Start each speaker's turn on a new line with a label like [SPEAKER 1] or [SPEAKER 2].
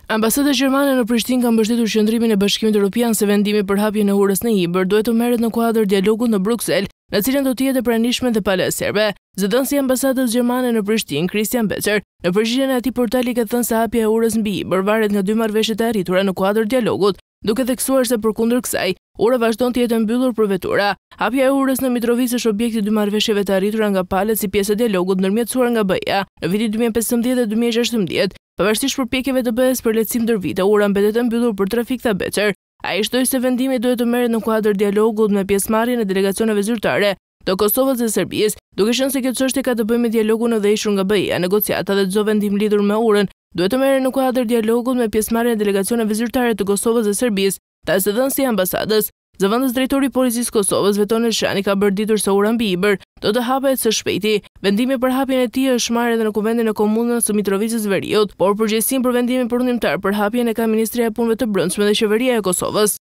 [SPEAKER 1] Ambasada gjermane në Prishtinë ka mbështetur qëndrimin e Bashkimit Evropian se vendimi për hapjen e urës në hibër duhet të merret në kuadër dialogut në Bruksel, në cilën do të jetë e pranishme dhe pala serbe. Zëdhënësi i ambasadës gjermane në Prishtinë, Christian Becher, në përgjigjen e atij portali ka thënë se hapja e urës mbi hibër varet nga dy marrëveshjet e arritura në kuadër dialogut, duke theksuar se përkundër kësaj, ura vazhdon të jetë mbyllur për vetura. Hapja e urës në Mitrovic është objekti i dy marrëveshjeve të arritura nga palët si pjesë e dialogut ndërmjetësuar nga BE-ja në vitin 2015 dhe 2016. Pavarësisht përpjekjeve të BE-s për lehtësim ndër vite, ura mbetet e mbyllur për trafik, tha Becher. Ai shtoi se vendimi duhet të merret në kuadër dialogut me pjesëmarrjen e delegacioneve zyrtare të Kosovës dhe Serbisë, duke qenë se kjo çështje ka të bëjë me dialogun e dhënshur nga BE-ja, negociata dhe çdo vendim lidhur me urën duhet të merret në kuadër dialogut me pjesëmarrjen e delegacioneve zyrtare të Kosovës dhe Serbisë, tha zëdhënësi i ambasadës. Zëvendës drejtori i Policisë Kosovës, Veton Elshani, ka bërë ditur se ura mbi hibër do të hapet së shpejti. Vendimi për hapjen e tij është marrë edhe në Kuvendin e Komunës së Mitrovicës Veriut, por përgjegjësinë për vendimin përfundimtar për hapjen e ka Ministria e Punëve të Brendshme dhe Qeveria e Kosovës.